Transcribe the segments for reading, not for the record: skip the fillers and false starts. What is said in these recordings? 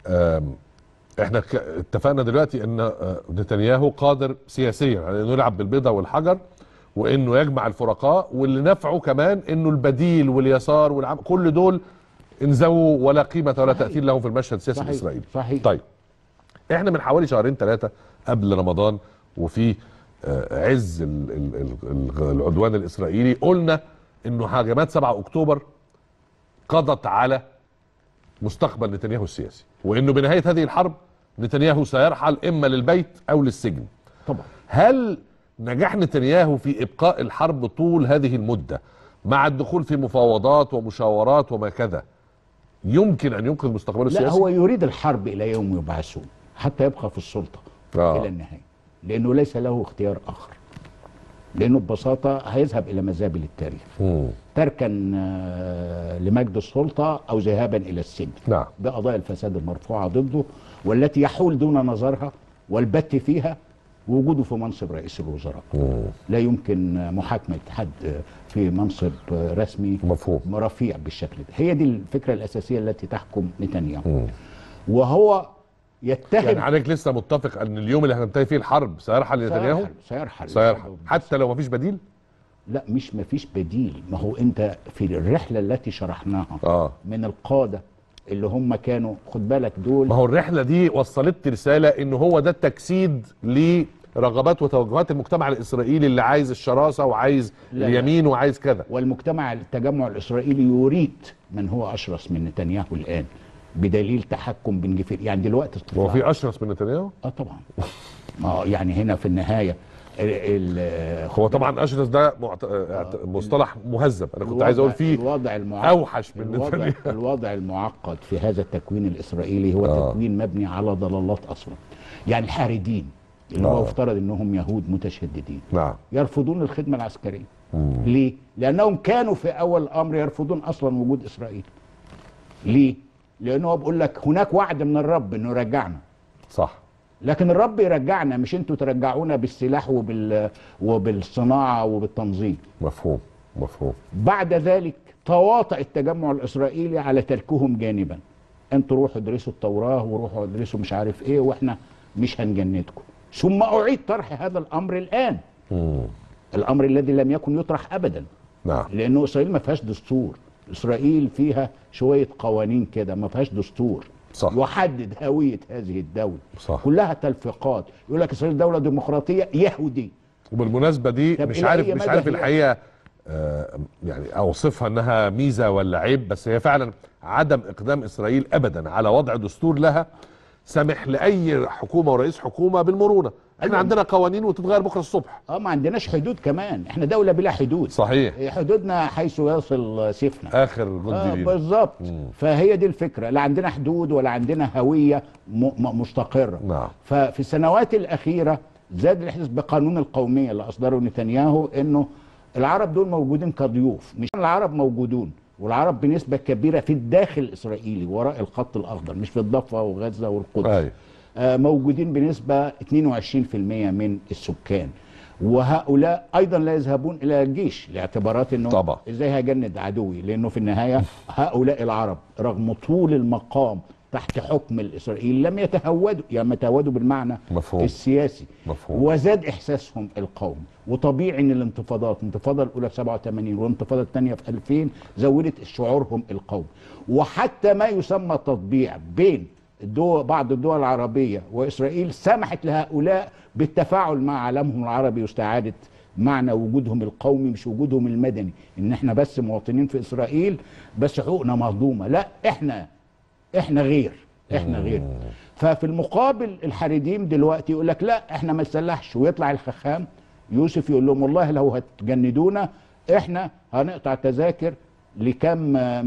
احنا اتفقنا دلوقتي ان نتنياهو قادر سياسيا على انه يلعب بالبيضة والحجر، وانه يجمع الفرقاء، واللي نفعه كمان انه البديل واليسار كل دول انزووا ولا قيمة ولا تأثير لهم في المشهد السياسي الاسرائيلي. صحيح. طيب احنا من حوالي شهرين ثلاثة قبل رمضان وفي عز العدوان الاسرائيلي قلنا انه هجمات 7 اكتوبر قضت على مستقبل نتنياهو السياسي، وانه بنهاية هذه الحرب نتنياهو سيرحل اما للبيت او للسجن. طبعا. هل نجاح نتنياهو في ابقاء الحرب طول هذه المدة مع الدخول في مفاوضات ومشاورات وما كذا يمكن ان ينقذ مستقبله السياسي؟ لا، هو يريد الحرب الى يوم يبعثون حتى يبقى في السلطة الى النهاية، لانه ليس له اختيار اخر، لانه ببساطة هيذهب الى مزابل التاريخ تركا لمجد السلطة او ذهابا الى السجن. نعم. بقضايا الفساد المرفوعة ضده والتي يحول دون نظرها والبت فيها وجوده في منصب رئيس الوزراء. لا يمكن محاكمة حد في منصب رسمي مفهوم رفيع بالشكل ده. هي دي الفكرة الأساسية التي تحكم نتنياهو. وهو يتهم، يعني حضرتك لسه متفق ان اليوم اللي هتنتهي فيه الحرب سيرحل نتنياهو؟ سيرحل حتى لو مفيش بديل؟ لا، مش مفيش بديل. ما هو انت في الرحلة التي شرحناها من القادة اللي هم كانوا، خد بالك دول، ما هو الرحلة دي وصلت رسالة ان هو ده التجسيد لرغبات وتوجهات المجتمع الاسرائيلي اللي عايز الشراسة وعايز اليمين وعايز كذا. والمجتمع التجمع الاسرائيلي يريد من هو اشرس من نتنياهو الان، بدليل تحكم بن جفير. يعني دلوقتي هو في اشرس من نتنياهو؟ طبعا. يعني هنا في النهاية هو طبعا اشرس ده مصطلح مهذب، انا كنت عايز اقول فيه الوضع اوحش من نتنياهو. الوضع المعقد في هذا التكوين الاسرائيلي هو تكوين مبني على ضلالات اصلا. يعني الحاردين اللي هو يفترض انهم يهود متشددين يرفضون الخدمة العسكرية. ليه؟ لانهم كانوا في اول الامر يرفضون اصلا وجود اسرائيل. ليه؟ لانه بيقول لك هناك وعد من الرب انه يرجعنا. صح. لكن الرب يرجعنا، مش انتوا ترجعونا بالسلاح وبالصناعة وبالتنظيم. مفهوم. بعد ذلك تواطأ التجمع الاسرائيلي على تركهم جانبا. انتوا روحوا ادرسوا التوراة وروحوا ادرسوا مش عارف ايه، واحنا مش هنجندكم. ثم اعيد طرح هذا الامر الان. الامر الذي لم يكن يطرح ابدا. نعم. لانه اسرائيل ما فيهاش دستور. اسرائيل فيها شوية قوانين كده، ما فيهاش دستور. صح. يحدد هوية هذه الدولة. صح. كلها تلفيقات. يقول لك اسرائيل دولة ديمقراطية يهودية. وبالمناسبة دي مش عارف الحقيقة يعني اوصفها انها ميزة ولا عيب، بس هي فعلا عدم اقدام اسرائيل ابدا على وضع دستور لها سمح لاي حكومة ورئيس حكومة بالمرونة. احنا عندنا قوانين وتتغير بكره الصبح. ما عندناش حدود كمان، احنا دولة بلا حدود. صحيح. حدودنا حيث يصل سيفنا. اخر جندي بالظبط. فهي دي الفكرة، لا عندنا حدود ولا عندنا هوية مستقرة. نعم. ففي السنوات الأخيرة زاد الإحساس بقانون القومية اللي أصدره نتنياهو، إنه العرب دول موجودين كضيوف، مش العرب موجودون، والعرب بنسبة كبيرة في الداخل الإسرائيلي وراء الخط الأخضر، مش في الضفة وغزة والقدس. موجودين بنسبة 22% من السكان، وهؤلاء أيضا لا يذهبون إلى الجيش لاعتبارات أنه طبعا إزاي هجند عدوي، لأنه في النهاية هؤلاء العرب رغم طول المقام تحت حكم الإسرائيلي لم يتهودوا، يعني يتهودوا بالمعنى مفهوم. السياسي. مفهوم. وزاد إحساسهم القومي. وطبيعي أن الانتفاضة الأولى في 87 والانتفاضة الثانية في 2000 زودت شعورهم القومي. وحتى ما يسمى تطبيع بين بعض الدول العربية وإسرائيل سمحت لهؤلاء بالتفاعل مع عالمهم العربي واستعادة معنى وجودهم القومي، مش وجودهم المدني، إن احنا بس مواطنين في إسرائيل بس حقوقنا مهضومة. لا، احنا غير. ففي المقابل الحريديم دلوقتي يقول لك لا احنا ما نسلحش، ويطلع الخخام يوسف يقول لهم والله لو هتجندونا احنا هنقطع تذاكر لكم 1.5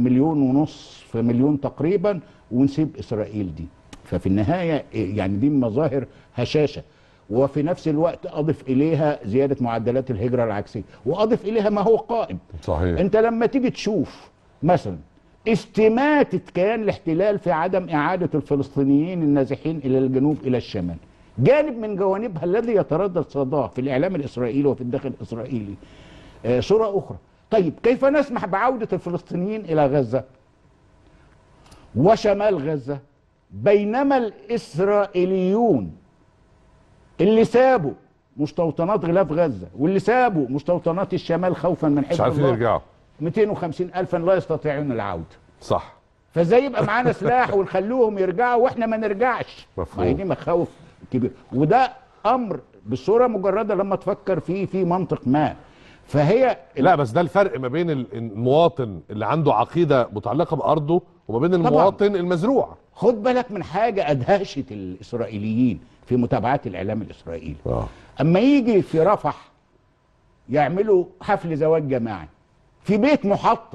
مليون تقريبا ونسيب اسرائيل دي. ففي النهاية يعني دي مظاهر هشاشة. وفي نفس الوقت اضف اليها زيادة معدلات الهجرة العكسية، واضف اليها ما هو قائم. صحيح. انت لما تيجي تشوف مثلا استماتة كيان الاحتلال في عدم إعادة الفلسطينيين النازحين إلى الجنوب إلى الشمال، جانب من جوانبها الذي يتردد صداه في الإعلام الإسرائيلي وفي الداخل الإسرائيلي صورة أخرى. طيب كيف نسمح بعودة الفلسطينيين إلى غزة وشمال غزة بينما الإسرائيليون اللي سابوا مستوطنات غلاف غزة واللي سابوا مستوطنات الشمال خوفا من حزب مش عارفين الله يرجعوا. 250 ألفا لا يستطيعون العودة. صح. فازاي يبقى معانا سلاح ونخلوهم يرجعوا واحنا ما نرجعش؟ مفهوم. ما هي دي مخاوف كبيره، وده امر بصوره مجرده لما تفكر فيه في منطق ما. فهي لا بس ده الفرق ما بين المواطن اللي عنده عقيده متعلقه بارضه وما بين طبعاً. المواطن المزروع. خد بالك من حاجه ادهشت الاسرائيليين في متابعات الاعلام الاسرائيلي. اما يجي في رفح يعملوا حفل زواج جماعي في بيت محطم.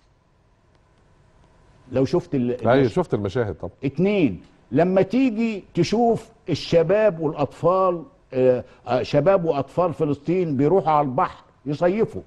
لو شفت ايوه شفت المشاهد طبعا. 2 لما تيجي تشوف الشباب والاطفال، شباب واطفال فلسطين بيروحوا على البحر يصيفوا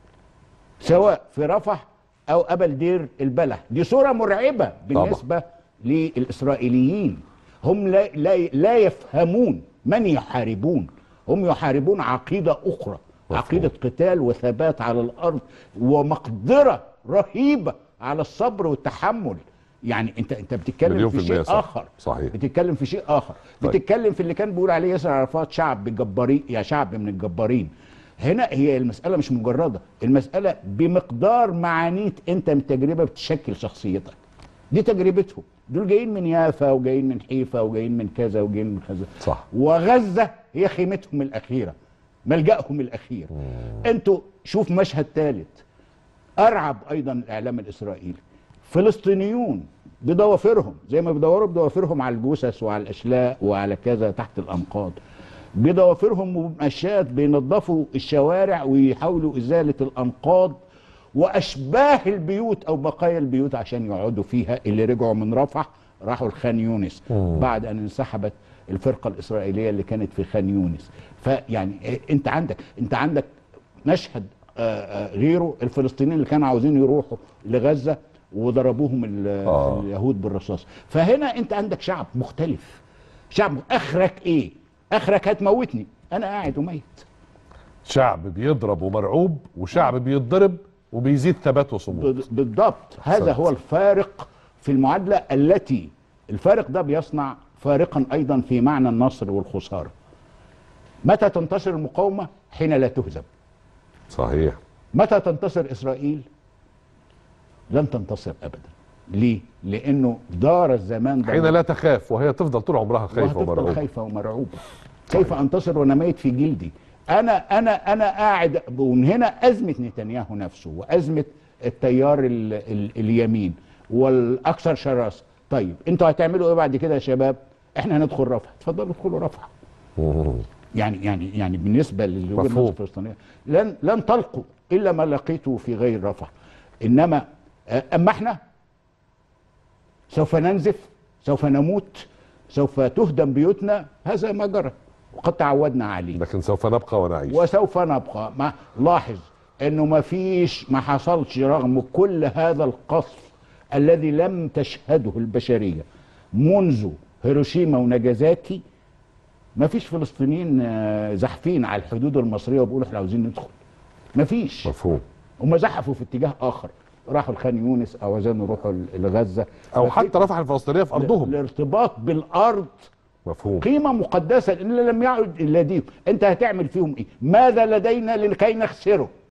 سواء في رفح او قبل دير البلح، دي صوره مرعبه بالنسبه للاسرائيليين. هم لا يفهمون من يحاربون، هم يحاربون عقيده اخرى، عقيده قتال وثبات على الارض ومقدره رهيبه على الصبر والتحمل. يعني انت بتتكلم في شيء اخر. صحيح. بتتكلم في شيء اخر. طيب. بتتكلم في اللي كان بيقول عليه ياسر عرفات شعب جبارين، يا شعب من الجبارين. هنا هي المساله مش مجرده، المساله بمقدار معانيت انت من تجربه بتشكل شخصيتك. دي تجربتهم، دول جايين من يافا وجايين من حيفا وجايين من كذا وجايين من كذا. صح. وغزه هي خيمتهم الاخيره، ملجأهم الاخير. انتوا شوف مشهد ثالث ارعب ايضا الاعلام الاسرائيلي. فلسطينيون بضوافرهم زي ما بيدوروا بضوافرهم على الجثث وعلى الاشلاء وعلى كذا تحت الانقاض، بضوافرهم وبمشات بينظفوا الشوارع ويحاولوا ازاله الانقاض واشباه البيوت او بقايا البيوت عشان يقعدوا فيها. اللي رجعوا من رفح راحوا لخان يونس بعد ان انسحبت الفرقه الاسرائيليه اللي كانت في خان يونس. فيعني انت عندك مشهد غيره، الفلسطينيين اللي كانوا عاوزين يروحوا لغزه وضربوهم اليهود بالرصاص. فهنا انت عندك شعب مختلف، شعب اخرك ايه؟ اخرك هتموتني انا قاعد وميت. شعب بيضرب ومرعوب وشعب بيتضرب وبيزيد ثبات وصمود. بالضبط. هذا هو الفارق في المعادله التي الفارق ده بيصنع فارقا ايضا في معنى النصر والخساره. متى تنتصر المقاومه؟ حين لا تهزم. صحيح. متى تنتصر اسرائيل؟ لن تنتصر ابدا. ليه؟ لانه دار الزمان ده حين لا تخاف، وهي تفضل طول عمرها خايفه ومرعوبه. خايفه ومرعوبه. كيف انتصر وانا ميت في جلدي؟ انا قاعد. ومن هنا ازمه نتنياهو نفسه وازمه التيار اليمين والاكثر شراسه. طيب انتوا هتعملوا ايه بعد كده يا شباب؟ احنا هندخل رفح. اتفضلوا ادخلوا رفح. يعني بالنسبه للوجهه الفلسطينيه لن تلقوا الا ما لقيته في غير رفح. انما اما احنا سوف ننزف، سوف نموت، سوف تهدم بيوتنا. هذا ما جرى وقد تعودنا عليه، لكن سوف نبقى ونعيش وسوف نبقى. لاحظ انه ما حصلش رغم كل هذا القصف الذي لم تشهده البشريه منذ هيروشيما وناجازاكي. ما فيش فلسطينيين زحفين على الحدود المصريه وبيقولوا احنا عاوزين ندخل. ما فيش. مفهوم. هم زحفوا في اتجاه اخر، راحوا لخان يونس او عايزين يروحوا لغزه او حتى رفح الفلسطينيه في ارضهم. الارتباط بالارض مفهوم. قيمه مقدسه ان لم يعد الا دي. انت هتعمل فيهم ايه؟ ماذا لدينا لكي نخسره؟